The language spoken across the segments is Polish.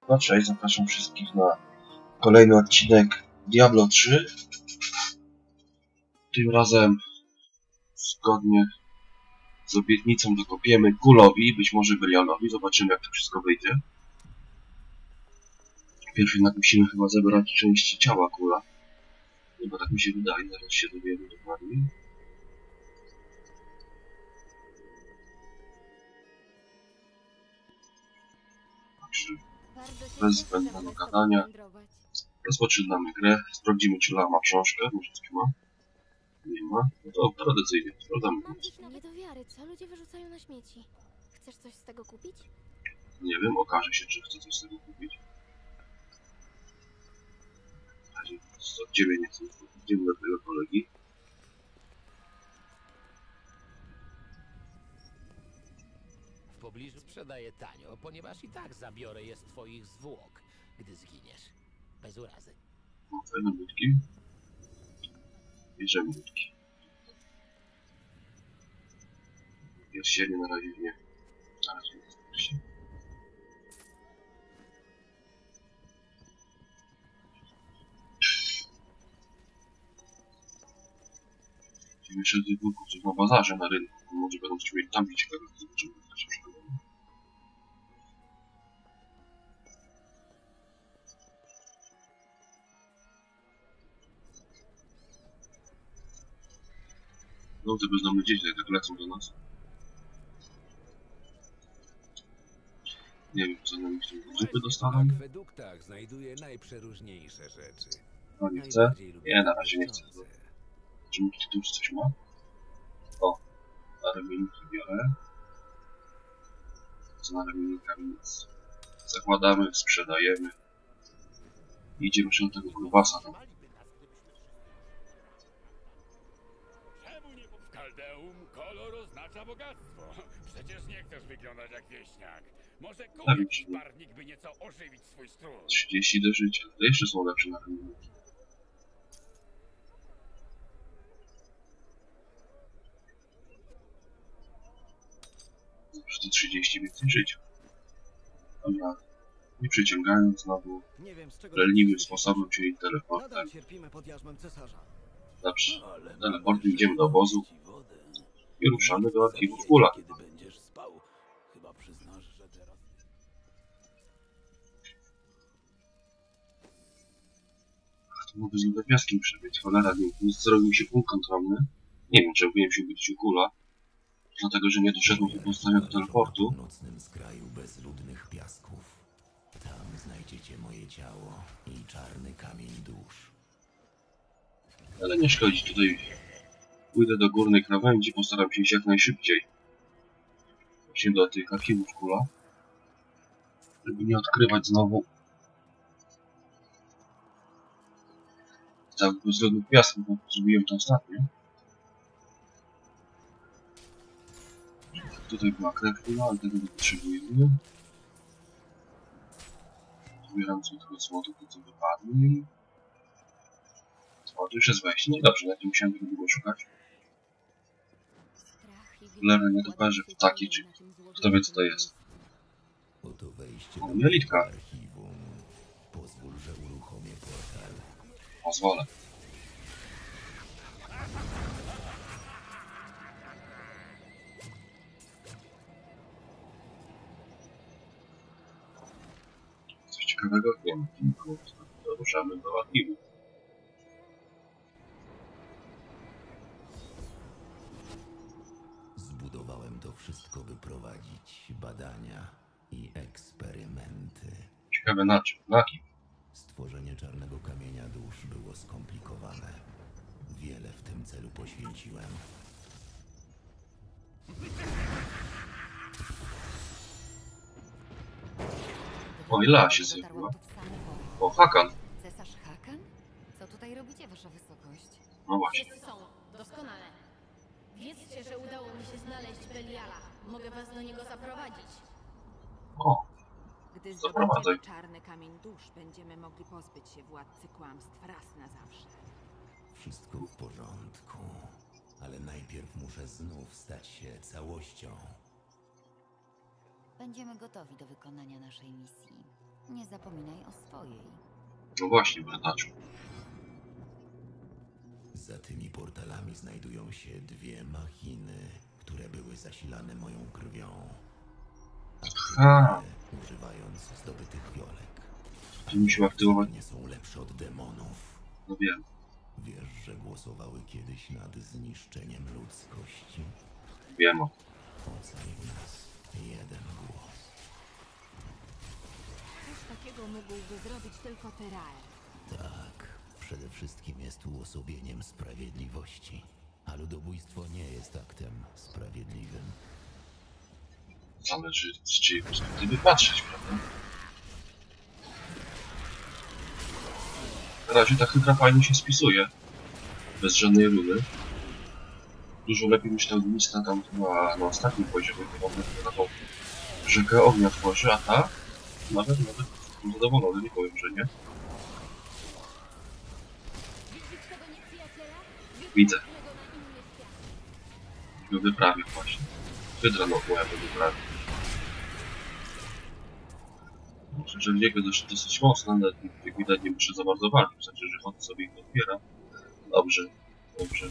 No cześć, zapraszam wszystkich na kolejny odcinek Diablo 3. Tym razem zgodnie z obietnicą dokopiemy Kulowi, być może Belialowi. Zobaczymy, jak to wszystko wyjdzie. Pierwszy jednak musimy chyba zebrać części ciała Kula. Chyba tak mi się wydaje, zaraz się dowiemy dokładnie. Także bez zbędnego gadania rozpoczynamy grę. Sprawdzimy, czy Lama ma książkę, może coś ma. Nie ma. No to tradycyjnie sprawdzamy. Nie do wiary, co ludzie wyrzucają na śmieci? Chcesz coś z tego kupić? Nie wiem, okaże się, czy chcę coś z tego kupić. Od ciebie nie chcę kupić. Idziemy do tego kolegi. W pobliżu sprzedaję tanio, ponieważ i tak zabiorę je z twoich zwłok, gdy zginiesz. Bez urazy. Fajne budki. Bierzemy budki. Pierścienie na razie nie. Na razie nie jest pierścienie. Idziemy jeszcze do tych budków, coś na bazarze, na rynku. Może będą coś mieć tam ciekawego, zobaczymy, jak to się przygotuje. No te bezdomne dzieci tak lecą do nas. Nie wiem, co nam chcą. Zupy dostaną? W akweduktach znajduję najprzeróżniejsze rzeczy. No nie chcę. Nie, na razie nie chcę. Zobaczymy, czy tu już coś ma. O, na ramieniki biorę. Co na ramienikach nic. Zakładamy, sprzedajemy. I idziemy jeszcze do tego grubasa tam. W Kaldeum kolor oznacza bogactwo. Przecież nie chcesz wyglądać jak wieśniak. Może jakiś barwnik by nieco ożywić swój strój. 30 do życia. To jeszcze są lepsze na ramieniki. Zawsze to 30 więcej życia. Dobra. Nie przyciągając znowu leniwym sposobem, czyli teleportem. Nadal cierpimy pod jarzmem cesarza. Dobrze. Teleportem idziemy do obozu i ruszamy do archiwów Kula. Kiedy będziesz spał, chyba przyznasz, że teraz... To mógłby z piaskiem przebyć. Cholera, nie zrobił się punkt kontrolny. Nie wiem, czy powinienem się budzić u Kula. Dlatego, że nie doszedłem do postawionego teleportu. W nocnym skraju bezludnych piasków. Tam znajdziecie moje ciało i czarny kamień dusz. Ale nie szkodzi, tutaj pójdę do górnej krawędzi, postaram się iść jak najszybciej. Właśnie do tych archiwów Kula. Żeby nie odkrywać znowu całych bezludnych piasków, bo zrobiłem to ostatnio. Tutaj była krew Kula, ale tego nie potrzebujemy. Zbieram sobie tylko złoto, to co wypadło. O, tu już jest wejście. No i dobrze, na tym musiałem tego długo szukać. Lewe nietoperze, ptaki, czy kto wie co to jest. Oto wejście O, do Jelitka. archiwum. Pozwól, że uruchomię portal. Pozwolę. Coś ciekawego? Nie wiem, tylko ruszamy do archiwum. Zbudowałem to wszystko, by prowadzić badania i eksperymenty. Ciekawe na czym? Na kim? Stworzenie czarnego kamienia dusz było skomplikowane. Wiele w tym celu poświęciłem. O, Ila się zjawiła. O, Hakan. Cesarz Hakan? Co tutaj robicie, wasza wysokość? No właśnie. Wszyscy są. Doskonale. Wiedzcie, że udało mi się znaleźć Beliala. Mogę was do niego zaprowadzić. O, Gdy Zaprowadzaj. zdobędziemy czarny kamień dusz, będziemy mogli pozbyć się władcy kłamstw raz na zawsze. Wszystko w porządku. Ale najpierw muszę znów stać się całością. Będziemy gotowi do wykonania naszej misji. Nie zapominaj o swojej. No właśnie, brodaczu. Za tymi portalami znajdują się dwie machiny, które były zasilane moją krwią. A, Używając zdobytych wiolek. tu musimy aktywować. Nie są lepsze od demonów. No wiem. Wiesz, że głosowały kiedyś nad zniszczeniem ludzkości? Wiem o. Ocalił nas jeden głos. Coś takiego mógłby zrobić tylko Tyrael. Tak, przede wszystkim jest uosobieniem sprawiedliwości. A ludobójstwo nie jest aktem sprawiedliwym. Zależy z czyjej perspektywy patrzeć, prawda? Na razie ta hydra fajnie się spisuje. Bez żadnej runy. Dużo lepiej niż ta ognista tam na ostatnim poziomie, to ona taką rzekę ognia tworzy, a ta nawet jestem zadowolony, nie powiem, że nie. Widzisz tego nieprzyjaciela? Widzę. Wypchnę go na inny świat. Go wyprawię właśnie. Hydra no moja go wyprawi. Myślę, że w niego dosyć mocno, ale jak widać nie muszę za bardzo walczyć, znaczy, że chodzę sobie ich odbiera. Dobrze, dobrze.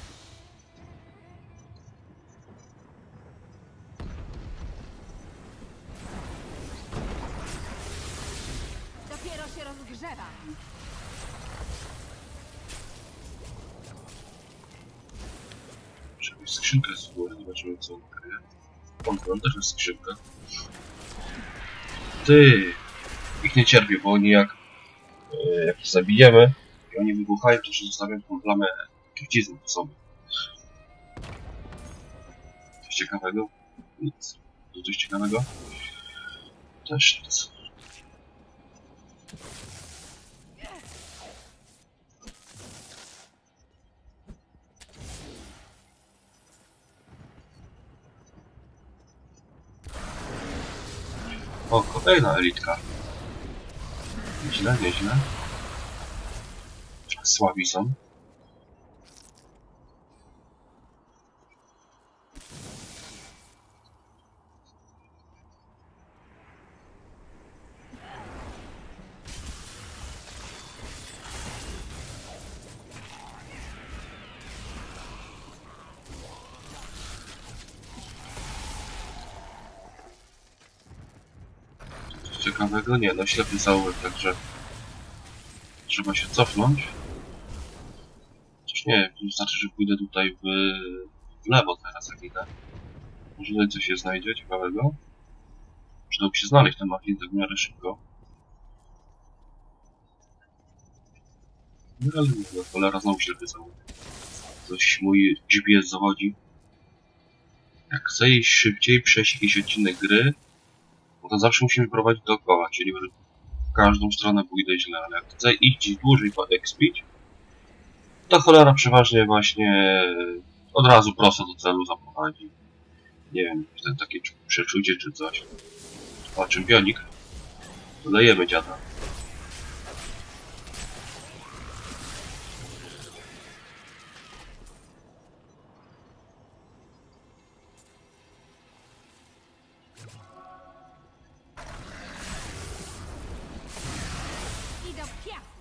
Dopiero się rozgrzewa. Muszę mieć skrzynkę z góry, zobaczymy co on kryje. Tam też jest skrzynka. Ty! Ich nie cierpię, bo oni jak ich zabijemy i oni wybuchają, to się zostawiam tą plamę trucizny po sobie. Coś ciekawego? Nic. To coś ciekawego? Też nic. O, kolejna elitka. Nieźle, nieźle. Słabi są. Coś ciekawego? Nie, no ślepy zaułek, także trzeba się cofnąć. Chociaż nie, to znaczy, że pójdę tutaj w lewo teraz, jak idę. Może tutaj coś się znajdzie ciekawego. Przydałby się znaleźć ten machin tak w miarę szybko. No ale no, cholera znowu ślepy zaułek. Coś mój GPS zawodzi. Jak chcę iść szybciej, przejść jakiś odcinek gry, no to zawsze musimy prowadzić dookoła, czyli w każdą stronę pójdę źle, ale jak chcę iść dłużej poexpić, to cholera przeważnie właśnie od razu prosto do celu zaprowadzi. Nie wiem, takie przeczucie czy coś. O, czempionik. Dodajemy dziada. I do piachu.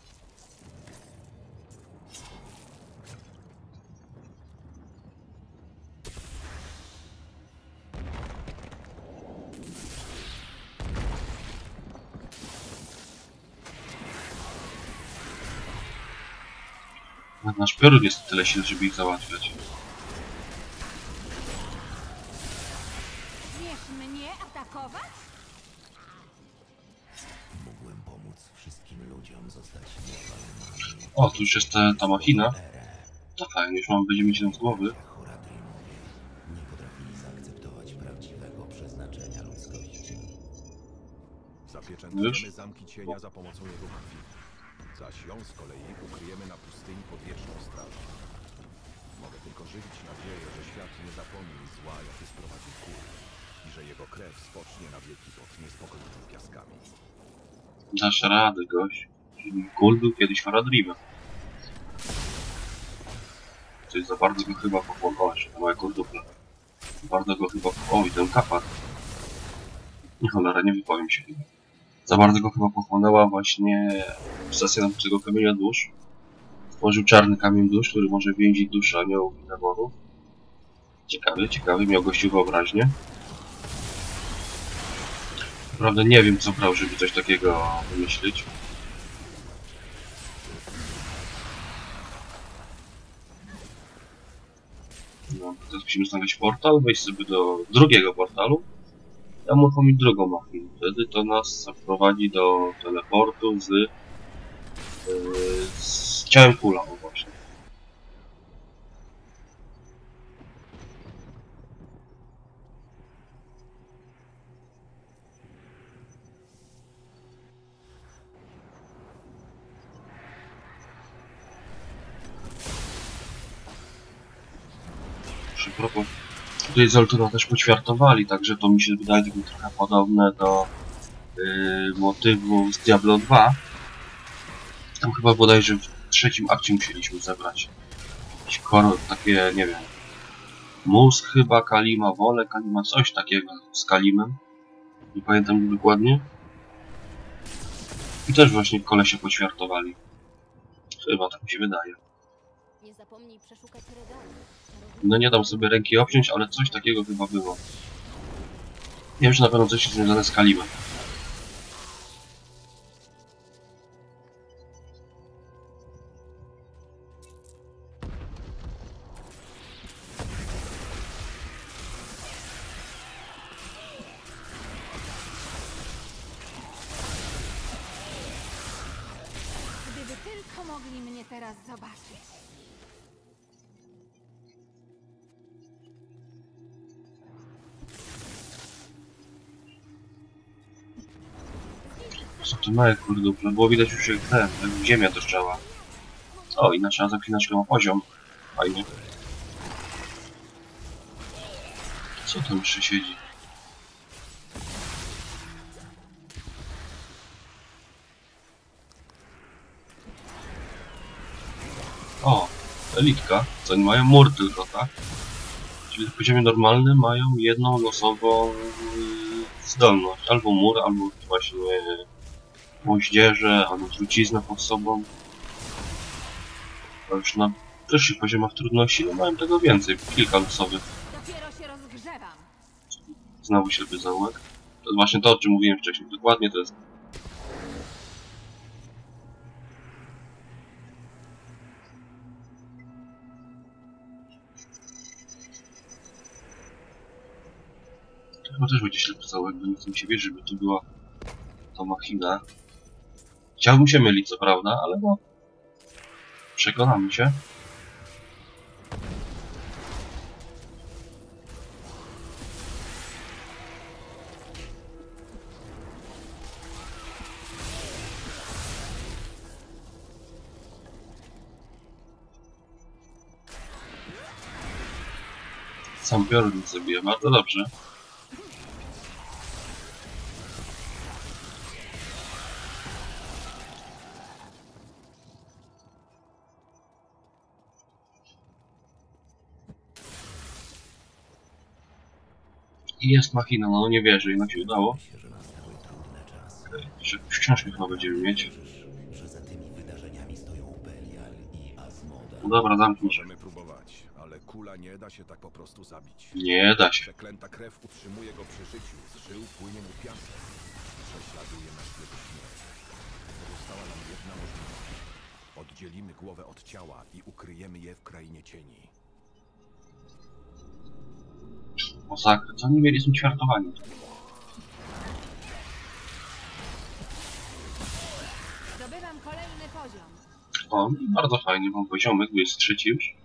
Nasz piorun jest tyle sił, żeby ich załatwiać. Śmiesz mnie atakować? Mógłbym pomóc wszystkim ludziom zostać niewalnymi. O, tu już jest ta machina. To fajnie, już będziemy mieć ją z głowy. Horadrimowie nie potrafili zaakceptować prawdziwego przeznaczenia ludzkości. Zapieczętujemy zamki cienia za pomocą jego krwi. Zaś ją z kolei ukryjemy na pustyni pod wieczną strażą. Mogę tylko żywić nadzieję, że świat nie zapomni zła, jakie sprowadził kul i że jego krew spocznie na wieki pod niespokojnymi piaskami. Dasz radę, gość. Kul był kiedyś Faradrimem. Coś za bardzo go chyba pochłonąłeś, na moje kurdufle. Bardzo go chyba... O, i ten kapar. Nie cholera, nie wypowiem się chyba. Za bardzo go chyba pochłonęła właśnie obsesja tego kamienia dusz. Stworzył czarny kamień dusz, który może więzić duszę aniołów i demonów. Ciekawy, miał gościu wyobraźnię. Naprawdę nie wiem, co brał, żeby coś takiego wymyślić. No, teraz musimy znaleźć portal, wejść sobie do drugiego portalu. Ja mu uruchomić drugą machinę. Wtedy to nas zaprowadzi do teleportu z ciałem kula, właśnie. A propos, tutaj Zoltuna też poćwiartowali, także to mi się wydaje trochę podobne do motywu z Diablo 2. Tam chyba bodajże w trzecim akcie musieliśmy zebrać jakieś takie, nie wiem, mózg chyba Kalima, wolę Kalima, coś takiego z Kalimem. Nie pamiętam dokładnie. I też właśnie kolesie poćwiartowali. Chyba tak mi się wydaje. Nie zapomnij przeszukać regału. No nie dam sobie ręki obciąć, ale coś takiego chyba było. Nie wiem, czy na pewno coś jest związane z Kalimem. Gdyby tylko mogli mnie teraz zobaczyć. Co to małe kurduple? Było widać już jak ziemia deszczała. O, i nasza zaklinaczka ma poziom. Fajnie. Co tam jeszcze siedzi? O, elitka. Co oni mają? Mur tylko, tak? Czyli w poziomie normalnym mają jedną losową zdolność. Albo mur, albo właśnie moździerze, albo truciznę pod sobą. A już na wyższych poziomach trudności no mają tego więcej, kilka losowych. Dopiero się rozgrzewam. Znowu ślepy zaułek. To jest właśnie to, o czym mówiłem wcześniej. Dokładnie to jest. To chyba też będzie ślepy zaułek, bo nie chcę mi się wierzyć, żeby to była ta machina. Chciałbym się mylić, co prawda, ale no... Przekonamy się. Sam piorun zabija, bardzo dobrze. I jest machina, no nie wierzę, jednak się udało. Myślę, że nastały trudne czasy. Jeszcze jakąś książkę chyba będziemy mieć. Że za tymi wydarzeniami stoją Belial i Asmoda. No dobra, zamknij się. Możemy próbować, ale kula nie da się tak po prostu zabić. Nie da się. Przeklęta krew utrzymuje go przy życiu. Z żył płynie mu piasek. Prześladuje nas jego śmierć. Pozostała nam jedna możliwość. Oddzielimy głowę od ciała i ukryjemy je w krainie cieni. Masakra, co oni mieli z tym ćwiartowaniem? Zdobywam kolejny poziom. O, bardzo fajnie, mam poziomek, 23 już.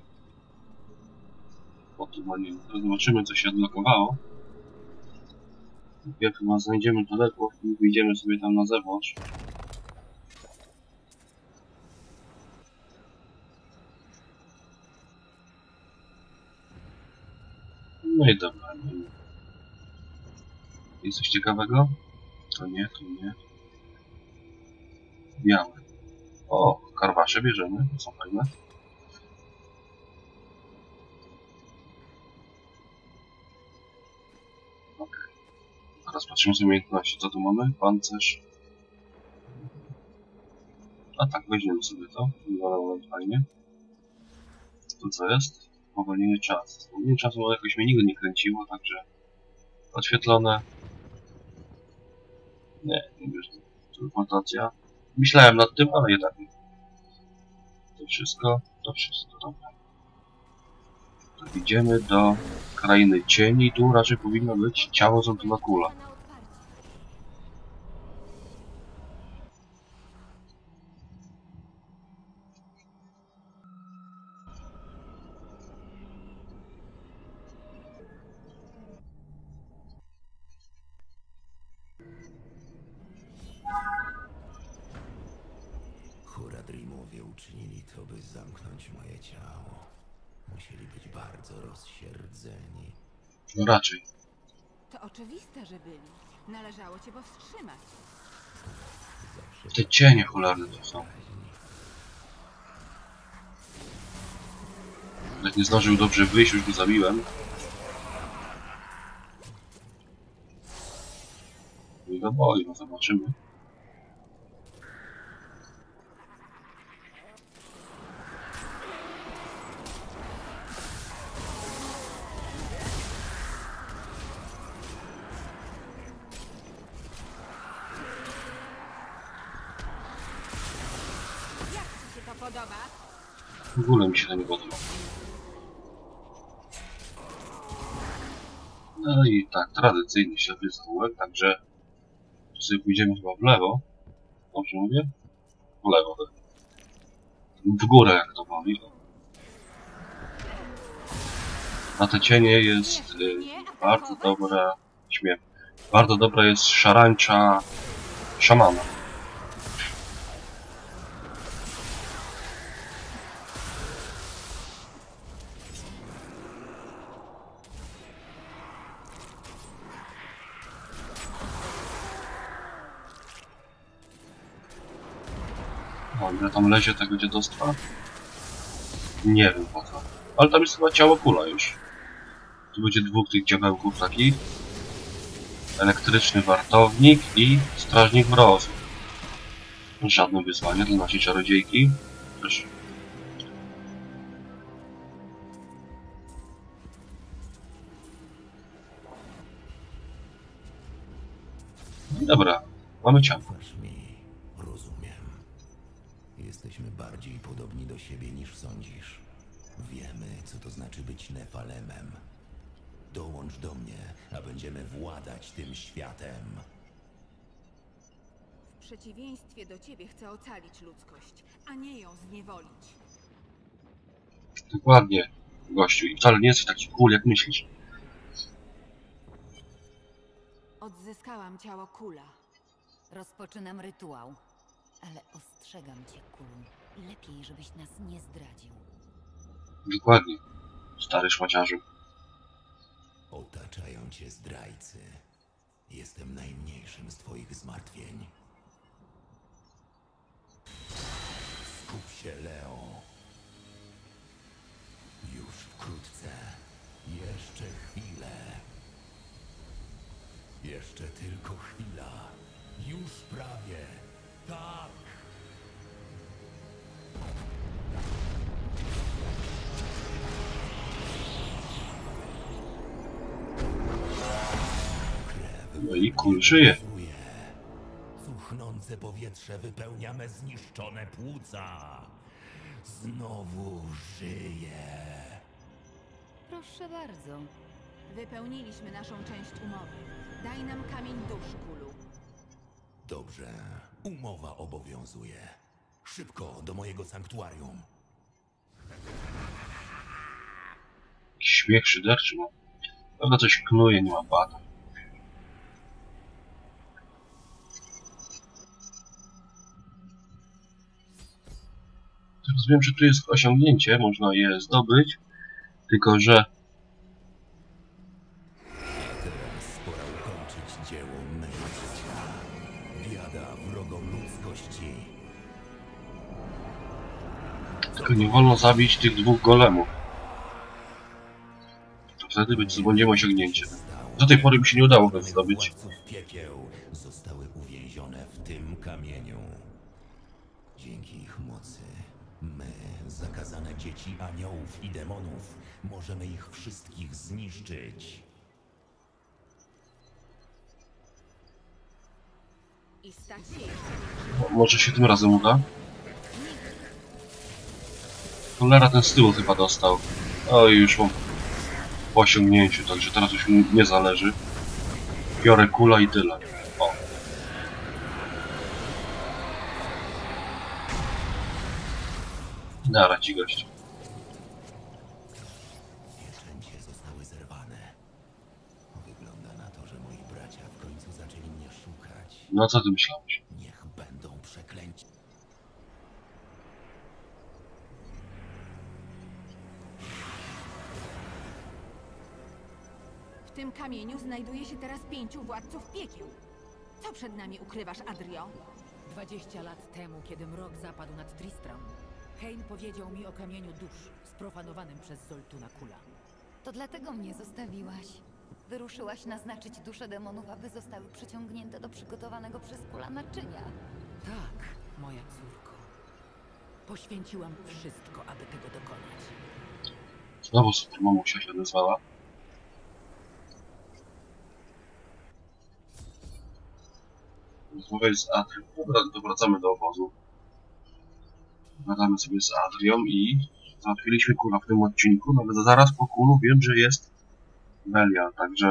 Potem zobaczymy, co się odblokowało. Jak chyba znajdziemy daleko, wyjdziemy sobie tam na zewnątrz. No i dobra. Jest coś ciekawego? To nie, to nie. Białe. O, karwasze bierzemy, to są fajne. Ok. Teraz patrzymy sobie umiejętności. Co tu mamy? Pancerz. A tak, weźmiemy sobie to. Wyglądało fajnie. Tu co jest? Powolnienie czasu. Powolnienie czasu jakoś mnie nigdy nie kręciło, także... Odświetlone. Nie wiesz, teleportacja. Myślałem nad tym, ale jednak nie. To wszystko, dobra. Tak, idziemy do krainy cieni. Tu raczej powinno być ciało Zontona Kula. Horadrimowie uczynili to, by zamknąć moje ciało. Musieli być bardzo rozsierdzeni. No raczej. To oczywiste, że byli. Należało cię powstrzymać. Te cienie cholerne to są. Jak nie zdążył dobrze wyjść, już go zabiłem. I go boi, no zobaczymy. Jak ci się to podoba? W ogóle mi się to nie podoba. No i tak, tradycyjny ślepy zaułek, także tu sobie pójdziemy chyba w lewo. Dobrze mówię? W lewo, tak. W górę, jak to woli. Na te cienie jest bardzo dobra... Śmiem. Bardzo dobra jest szarańcza szamana. O, ile tam lezie tego dziadostwa? Nie wiem po co. Ale tam jest chyba ciało Kula już. Tu będzie dwóch tych diabełków takich. Elektryczny wartownik i strażnik mrozu. Żadne wyzwanie dla naszej czarodziejki. Proszę. No i dobra, mamy ciało. Ufasz mi, rozumiem. Jesteśmy bardziej podobni do siebie niż sądzisz. Wiemy, co to znaczy być Nefalemem. Dołącz do mnie, a będziemy władać tym światem. W przeciwieństwie do ciebie chcę ocalić ludzkość, a nie ją zniewolić. Dokładnie, gościu. I wcale nie jesteś taki cool, jak myślisz. Odzyskałam ciało Kula. Rozpoczynam rytuał, ale ostrzegam cię, Kulu. Lepiej, żebyś nas nie zdradził. Dokładnie, stary szmaciarzu. Otaczają cię zdrajcy. Jestem najmniejszym z twoich zmartwień. Skup się, Leo. Już wkrótce. Jeszcze chwilę. Jeszcze tylko chwila. Już prawie. Tak. No i Kul żyje. Cuchnące powietrze wypełnia me zniszczone płuca. Znowu żyję. Proszę bardzo. Wypełniliśmy naszą część umowy. Daj nam kamień dusz, Kulu. Dobrze, umowa obowiązuje. Szybko do mojego sanktuarium. Śmiech szyderczy, no. Pewno coś knuje, nie ma bata. Teraz wiem, że tu jest osiągnięcie, można je zdobyć, tylko że... A teraz pora ukończyć dzieło mego życia. Biada wrogom ludzkości. Tylko nie wolno zabić tych dwóch golemów. To wtedy zdobędziemy osiągnięcie. Do tej pory mi się nie udało go zdobyć. Władców piekieł zostały uwięzione w tym kamieniu. Dzięki ich mocy, my, zakazane dzieci aniołów i demonów, możemy ich wszystkich zniszczyć. I stać się jeszcze Może się tym razem uda? Cholera, ten z tyłu chyba dostał. Oj, już mam po osiągnięciu, także teraz już mi nie zależy. Biorę kula i tyle. O. Nara ci gość. Pieczęcie zostały zerwane. Wygląda na to, że moi bracia w końcu zaczęli mnie szukać. No co ty myślałeś? Niech będą przeklęci. W tym kamieniu znajduje się teraz 5 władców piekieł. Co przed nami ukrywasz, Adrio? 20 lat temu, kiedy mrok zapadł nad Tristram, Kain powiedział mi o kamieniu dusz, sprofanowanym przez Zoltuna Kula. To dlatego mnie zostawiłaś. Wyruszyłaś naznaczyć dusze demonów, aby zostały przyciągnięte do przygotowanego przez Kula naczynia. Tak, moja córko. Poświęciłam wszystko, aby tego dokonać. Znowu super mamusia się odezwała. Rozmawiaj z Adrią. Dobra, to wracamy do obozu. Gadamy sobie z Adrią i załatwiliśmy kula w tym odcinku, no ale zaraz po kulu wiem, że jest Belial, także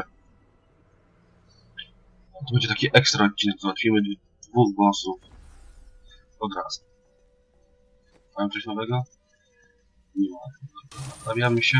to będzie taki ekstra odcinek, załatwimy 2 bossów od razu. Mam coś nowego? Nie ma. Naprawiamy się.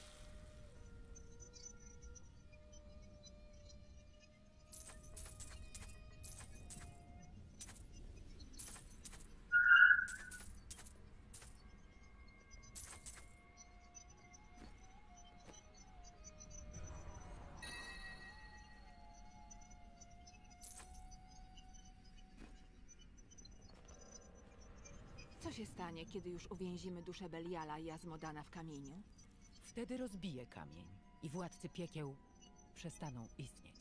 Co się stanie, kiedy już uwięzimy duszę Beliala i Azmodana w kamieniu? Wtedy rozbije kamień i władcy piekieł przestaną istnieć.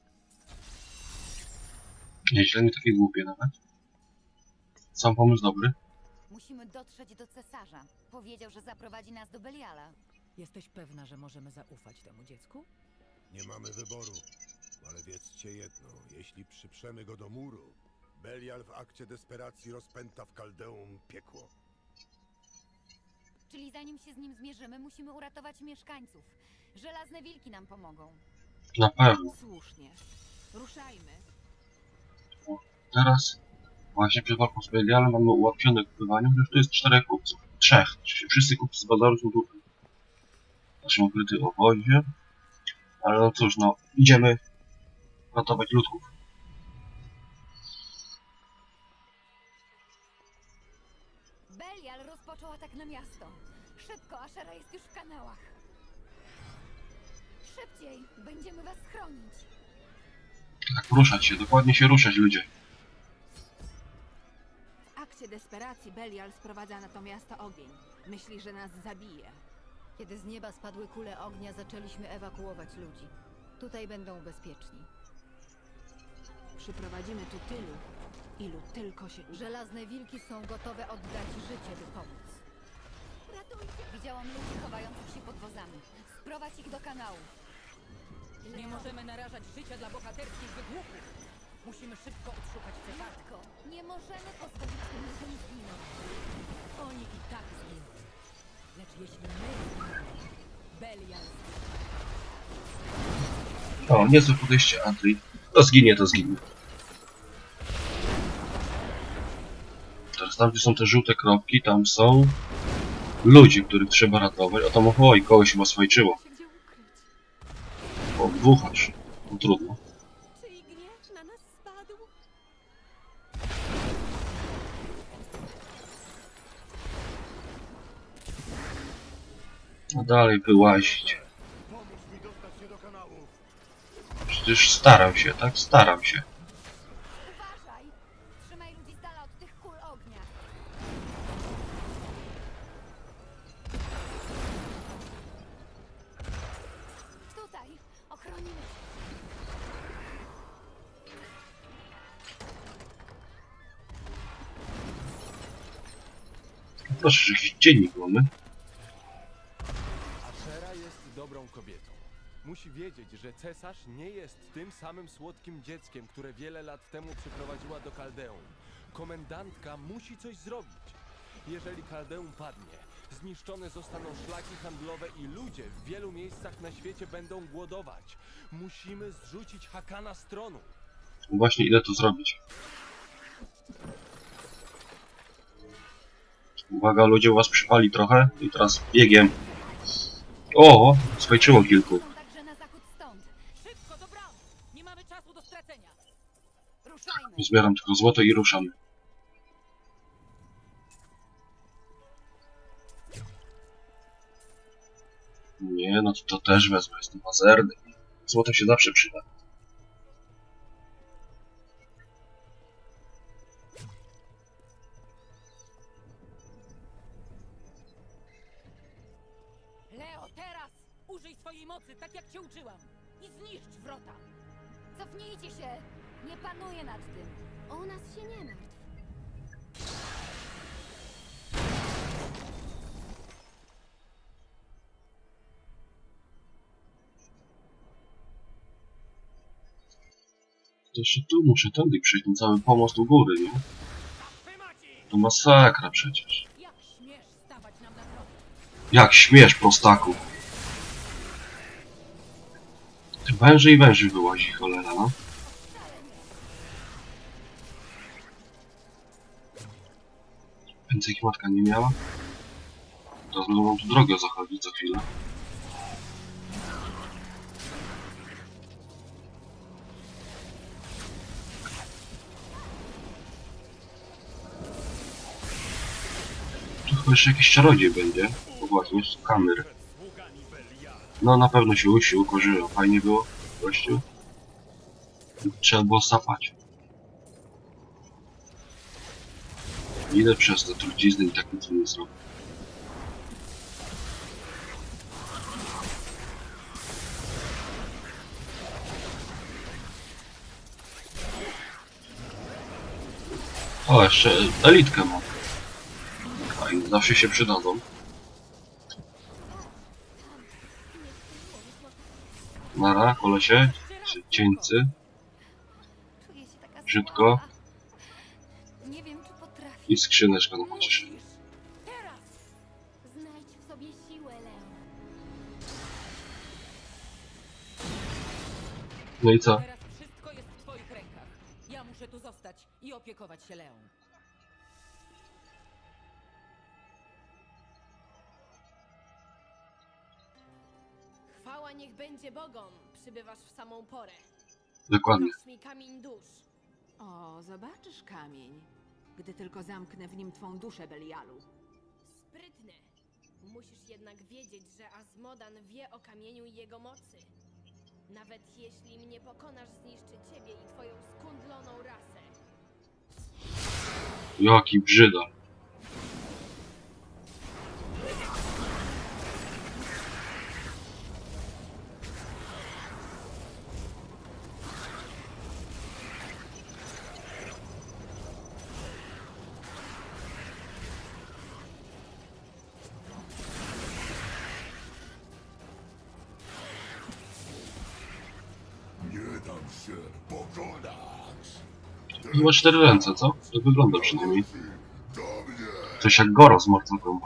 Nieźle, nie takie głupie nawet. Sam pomysł dobry. Musimy dotrzeć do cesarza. Powiedział, że zaprowadzi nas do Beliala. Jesteś pewna, że możemy zaufać temu dziecku? Nie mamy wyboru, ale wiedzcie jedno, jeśli przyprzemy go do muru, Belial w akcie desperacji rozpęta w Kaldeum piekło. Czyli zanim się z nim zmierzymy, musimy uratować mieszkańców. Żelazne wilki nam pomogą. Na pewno. Słusznie. Ruszajmy. Teraz właśnie przed walką z Belialem mamy ułatwione kupywanie, chociaż tu jest 4 kupców. 3. Wszyscy kupcy z bazaru są tutaj. W naszym ukrytym obozie. Ale no cóż, no idziemy ratować ludków. Belial rozpoczął atak na miasto. Szybko, Ashera jest już w kanałach. Szybciej, będziemy was chronić. Tak, ruszać się, dokładnie się ruszać, ludzie. W akcie desperacji Belial sprowadza na to miasto ogień. Myśli, że nas zabije. Kiedy z nieba spadły kule ognia, zaczęliśmy ewakuować ludzi. Tutaj będą bezpieczni. Przyprowadzimy tu tylu, ilu tylko się uda. Żelazne wilki są gotowe oddać życie, by pomóc. Ratujcie! Widziałam ludzi chowających się pod wozami. Sprowadź ich do kanału. Nie możemy narażać życia dla bohaterskich wygłupów. Musimy szybko odszukać cesarza. Matko, nie możemy pozwolić tym ludziom zginąć. Oni i tak zginą. Lecz jeśli my zginiemy, Belial zginie. O, niezłe podejście Adri. To zginie, to zginie. Teraz tam, gdzie są te żółte kropki, tam są ludzie, których trzeba ratować. O tam, oj, kogoś chyba swajczyło. Gdzie ukryć? O, dwuchasz. No trudno. Czy i gniew na nas spadł? A dalej wyłazić. Pomóż mi dostać się do kanału. Przecież staram się, tak? Staram się. Uważaj! Trzymaj ludzi z dala od tych kul ognia. Tutaj! Ochronimy się. proszę, że jakiś dziennik mamy. Ashera jest dobrą kobietą. Musi wiedzieć, że cesarz nie jest tym samym słodkim dzieckiem, które wiele lat temu przyprowadziła do Kaldeum. Komendantka musi coś zrobić. Jeżeli Kaldeum padnie, zniszczone zostaną szlaki handlowe i ludzie w wielu miejscach na świecie będą głodować. Musimy zrzucić Hakana z tronu. Właśnie idę to zrobić. Uwaga, ludzie, u was przypali trochę i teraz biegiem. O, swajczyło kilku. Także na zachód stąd. Szybko do bram! Nie mamy czasu do stracenia. Ruszajmy. Zbieram tylko złoto i ruszam. Nie, no to też wezmę, jestem pazerny. Złoto się zawsze przyda. Leo, teraz! Użyj swojej mocy, tak jak cię uczyłam. I zniszcz wrota. Cofnijcie się. Nie panuję nad tym. O nas się nie martw. To jeszcze tu muszę tędy przejść, ten cały pomost u góry, nie? To masakra przecież. Jak śmiesz stawać nam na drogę? Jak śmiesz, prostaku. Ty węży i węży wyłazi, cholera, no. Więcej ich matka nie miała? Teraz będą mam tu drogę zachodzić za chwilę. Tu chyba jeszcze jakiś czarodziej będzie. O właśnie, jest kamer. No na pewno się ukorzyło. Fajnie było, gościu. Trzeba było sapać. Idę przez te trucizny i tak nic nie zrobię. O, jeszcze elitkę mam. Fajnie, zawsze się przydadzą. Nara, kolesie. Cieńcy. Czuję się taka Brzydko. słaba. Nie wiem, czy potrafię. I skrzyneczka na pocieszenie. Znajdź w sobie siłę, Leo. No i co? Teraz wszystko jest w twoich rękach. Ja muszę tu zostać i opiekować się Leą. Chwała niech będzie Bogom. Przybywasz w samą porę. Dokładnie. Pokaż mi kamień dusz. O, zobaczysz kamień, gdy tylko zamknę w nim twą duszę, Belialu. Sprytny. Musisz jednak wiedzieć, że Azmodan wie o kamieniu i jego mocy. Nawet jeśli mnie pokonasz, zniszczy ciebie i twoją skundloną rasę. Jaki brzydal. Nie dam się pokonać. Chyba 4 ręce, co? Tak wygląda przynajmniej. Coś jak Goro z Mortal Kombat.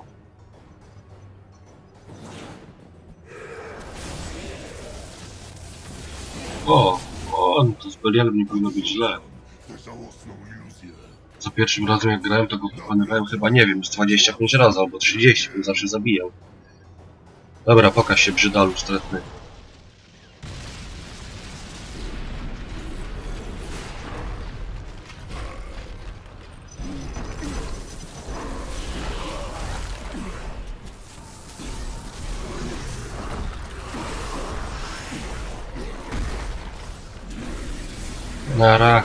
O, no to z Belialem nie powinno być źle. Za pierwszym razem jak grałem, to go pokonywałem chyba, nie wiem, z 25 razy albo 30, bym zawsze zabijał. Dobra, pokaż się, brzydalu wstrętny. Nara.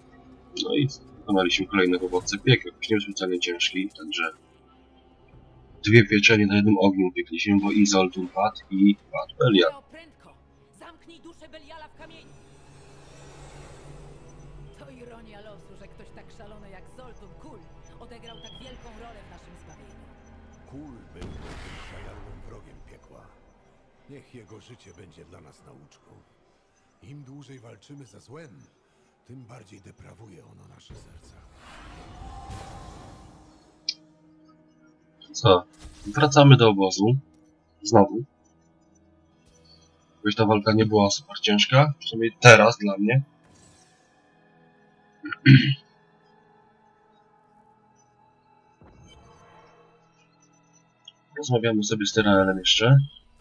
No i wykonaliśmy kolejnego władcę piekieł. Już nie był specjalnie ciężki, także Dwie pieczenie na jednym ogniu upiekliśmy, bo i Zoltun padł, i padł Belial. Leo, prędko! Zamknij duszę Beliala w kamieniu! To ironia losu, że ktoś tak szalony jak Zoltun Kull odegrał tak wielką rolę w naszym zbawieniu. Kul był tym zajadłym wrogiem piekła. Niech jego życie będzie dla nas nauczką. Im dłużej walczymy ze złem, tym bardziej deprawuje ono nasze serca. Co? Wracamy do obozu. Znowu. Jakoś ta walka nie była super ciężka. Przynajmniej teraz dla mnie. Rozmawiamy sobie z Tyraelem jeszcze.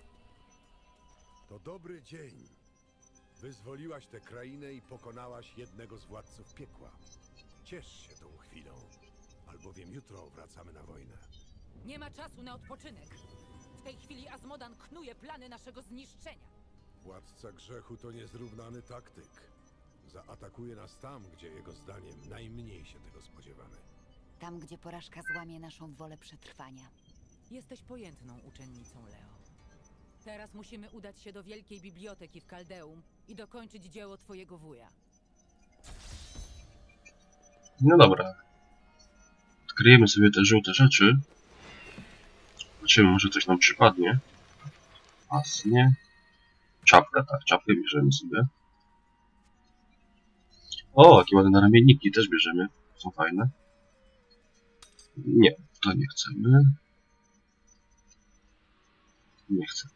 To dobry dzień. Wyzwoliłaś tę krainę i pokonałaś jednego z władców piekła. Ciesz się tą chwilą, albowiem jutro wracamy na wojnę. Nie ma czasu na odpoczynek. W tej chwili Azmodan knuje plany naszego zniszczenia. Władca grzechu to niezrównany taktyk. Zaatakuje nas tam, gdzie jego zdaniem najmniej się tego spodziewamy. Tam, gdzie porażka złamie naszą wolę przetrwania. Jesteś pojętną uczennicą, Leo. Teraz musimy udać się do wielkiej biblioteki w Kaldeum i dokończyć dzieło twojego wuja. No dobra. Odkryjemy sobie te żółte rzeczy. Zobaczymy, może coś nam przypadnie. Pasnie. Czapka, tak, czapkę bierzemy sobie. O, jakie ładne naramienniki też bierzemy. Są fajne. Nie, to nie chcemy. Nie chcę.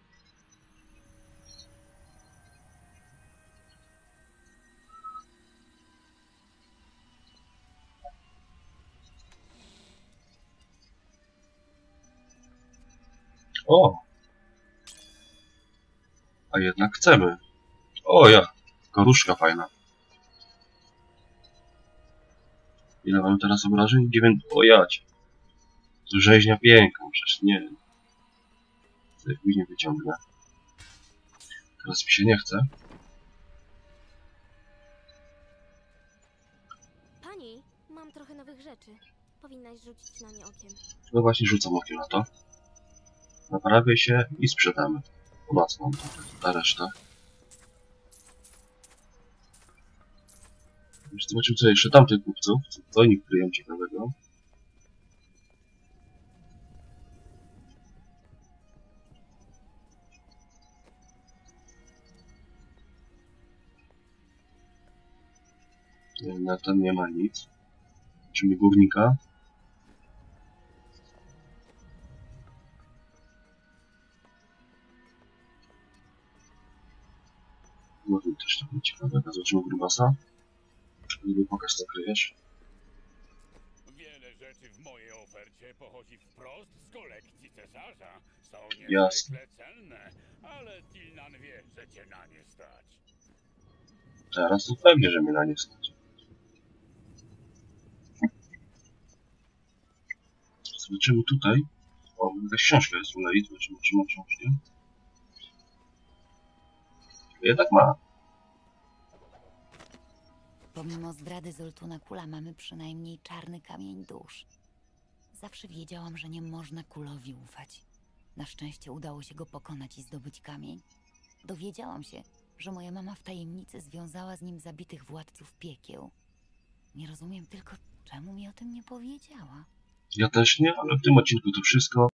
O! A jednak chcemy. O ja! Koruszka fajna. Ile mamy teraz obrażeń? 9. O jać! To rzeźnia piękna, przecież nie. Tutaj później wyciągnę. Teraz mi się nie chce. Pani, mam trochę nowych rzeczy. Powinnaś rzucić na nie okiem. No właśnie rzucam okiem na to. Naprawię się i sprzedamy. Po nas mam ta reszta. Już zobaczymy co jeszcze tamtych kupców. Co oni kryją ciekawego. Na ten nie ma nic. Czyli górnika. No tu też tak ciekawego. Zobaczymy grubasa. Niby pokaż co kryjesz. Wiele rzeczy w mojej ofercie pochodzi wprost z kolekcji cesarza. Są Jasne. niezwykle cenne, ale Tilnan wie, że cię na nie stać. Teraz to pewnie, że mnie na nie stać. Zobaczymy tutaj. O, jakaś książka jest u Lei. Zobaczymy, czy ma książkę. Jednak ma. Pomimo zdrady Zoltuna Kula mamy przynajmniej czarny kamień dusz. Zawsze wiedziałam, że nie można Kulowi ufać. Na szczęście udało się go pokonać i zdobyć kamień. Dowiedziałam się, że moja mama w tajemnicy związała z nim zabitych władców piekieł. Nie rozumiem tylko, czemu mi o tym nie powiedziała. Ja też nie, ale w tym odcinku to wszystko.